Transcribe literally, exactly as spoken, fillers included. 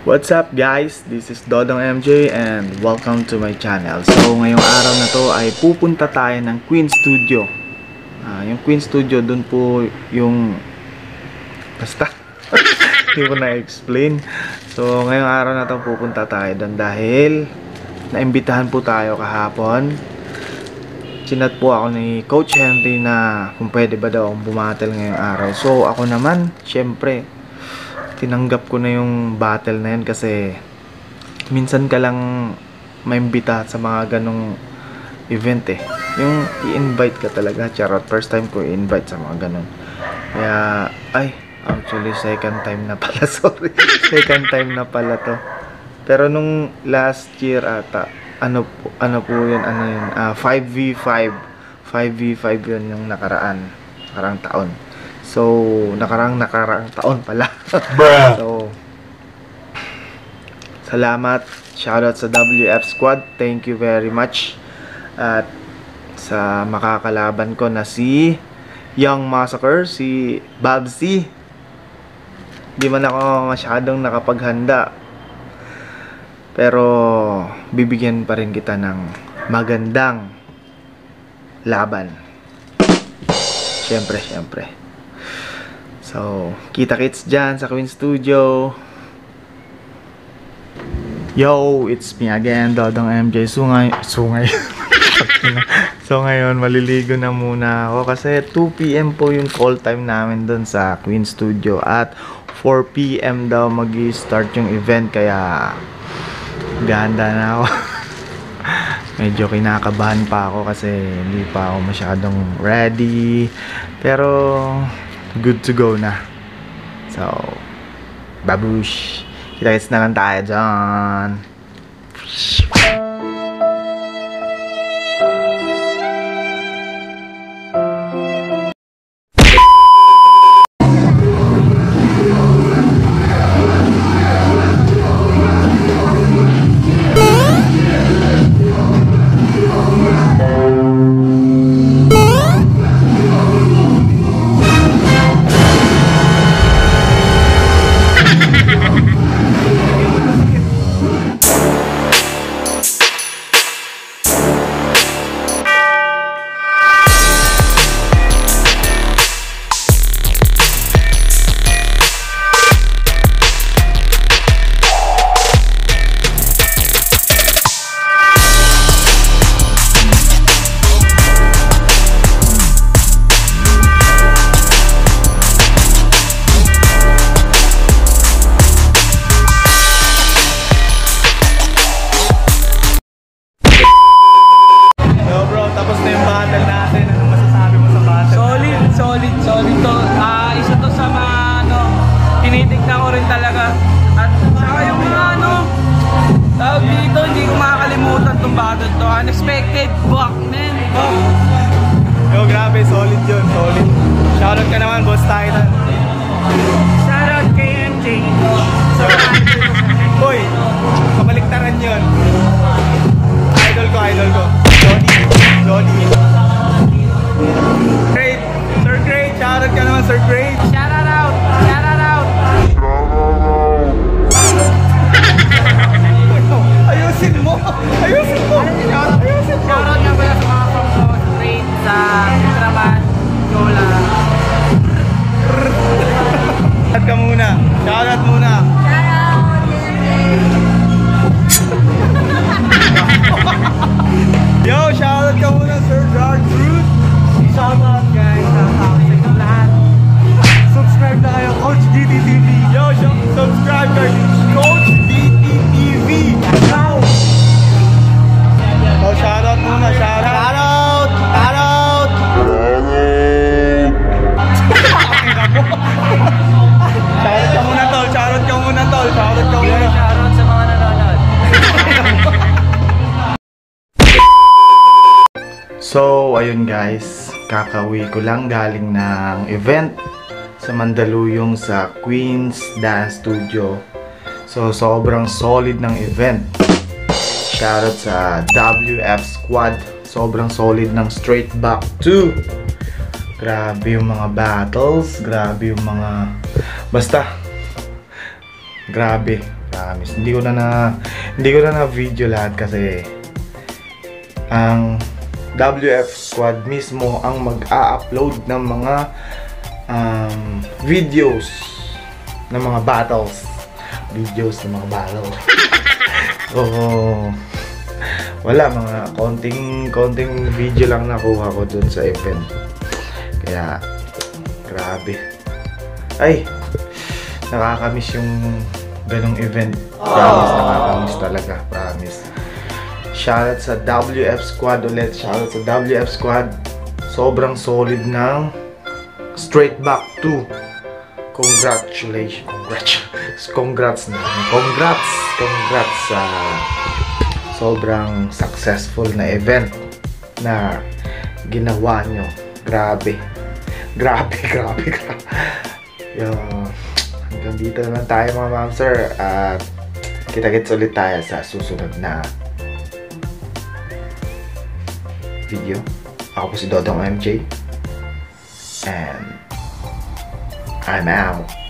What's up guys? This is Dodong M J and welcome to my channel. So ngayong araw na to ay pupunta tayo ng Queen Studio. uh, Yung Queen Studio, dun po yung basta hindi ko na-explain. So ngayong araw na to pupunta tayo dun dahil naimbitahan po tayo kahapon. Chinat po ako ni Coach Henry na kung pwede ba daw akong bumatel ngayong araw. So ako naman, syempre tinanggap ko na yung battle na yun kasi minsan ka lang maimbita sa mga ganong event eh. Yung i-invite ka talaga, charot. First time ko i-invite sa mga ganon. Kaya, ay, actually second time na pala, sorry. Second time na pala to. Pero nung last year ata, ano po, ano po yun, ano yun, uh, five v five. five v five yun yung nakaraan, nakarang taon. So, nakarang nakarang taon pala. So, salamat. Shoutout sa W F Squad. Thank you very much. At sa makakalaban ko na si Young Massacre, si Babsy. Di man ako masyadong nakapaghanda. Pero, bibigyan pa rin kita ng magandang laban. Siyempre, siyempre. So, kita-kits dyan sa Queen Studio. Yo, it's me again, Dodong M J. Sungay, sungay. So, ngayon, maliligo na muna ako kasi two p m po yung call time namin dun sa Queen Studio. At four p m daw mag-i-start yung event, kaya ganda na ako. Medyo kinakabahan pa ako kasi hindi pa ako masyadong ready. Pero good to go na. So, babush. Kita-kits na lang tayo dyan. Tinitignan ko rin talaga. At saka yung mga ano, tawag dito, hindi ko makakalimutan itong battle to. Unexpected buck, man. Buck. Yo, grabe, solid yun, solid. Shoutout ka naman, Boss Titan. Shoutout kay M J. Boy, kabaliktaran yun. Idol ko, idol ko. Johnny, Johnny. Great, Sir Great, shoutout ka naman, Sir Great. Shoutout out, shoutout out. Ayusin mo! Ayusin mo! Ayusin mo! Shoutout nga pala sa mga from Great sa Ultraman, Yola. Shoutout ka muna! Shoutout muna! Yo! Shoutout ka muna, Sir Dark Truth! Shoutout guys, shoutout sa inyong lahat. Subscribe na kayo, Coach D T T V! Yo! Subscribe kay Coach D T T V! Now! Oh, shoutout muna! Shoutout! Shoutout! Shoutout! Shoutout ka muna, tol! Shoutout ka muna, tol! Shoutout ka muna! Shoutout sa mga nanonood. So, ayun guys, kakauwi ko lang galing ng event sa Mandaluyong sa Queen's Dance Studio. So, sobrang solid ng event. Shoutout sa W F Squad. Sobrang solid ng Straight Back two. Grabe yung mga battles. Grabe yung mga... Basta, grabe. Promise. Hindi ko na na hindi ko na na video lahat kasi ang W F Squad mismo ang mag-a-upload ng mga um, videos ng mga battles. Videos ng mga battles. Oo. Wala, mga konting konting video lang nakuha ko dun sa event. Kaya grabe. Ay, nakakamiss yung ganong event. Promise, nakakamiss talaga. Promise. Shoutout sa W F Squad ulit. Shoutout sa W F Squad. Sobrang solid ng Straight Back two. Congratulations. Congrats. Congrats na. Congrats. Congrats sa sobrang successful na event na ginawa nyo. Grabe. Grabe, grabe, grabe. Yung, hanggang dito naman tayo mga mamser. At kita-kits ulit tayo sa susunod na video. Ako po si Dodong M J. And I'm out.